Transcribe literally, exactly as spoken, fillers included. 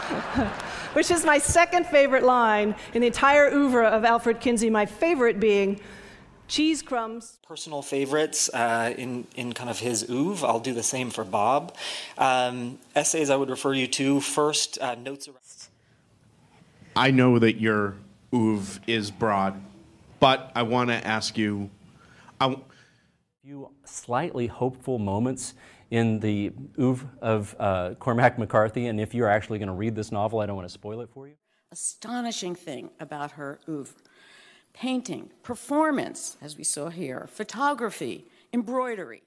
which is my second favorite line in the entire oeuvre of Alfred Kinsey, my favorite being, cheese crumbs. Personal favorites uh, in, in kind of his oeuvre. I'll do the same for Bob. Um, essays I would refer you to. First, uh, notes around. I know that your oeuvre is broad, but I want to ask you... I w- few slightly hopeful moments in the oeuvre of uh, Cormac McCarthy, and if you're actually going to read this novel, I don't want to spoil it for you. Astonishing thing about her oeuvre. Painting, performance, as we saw here, photography, embroidery.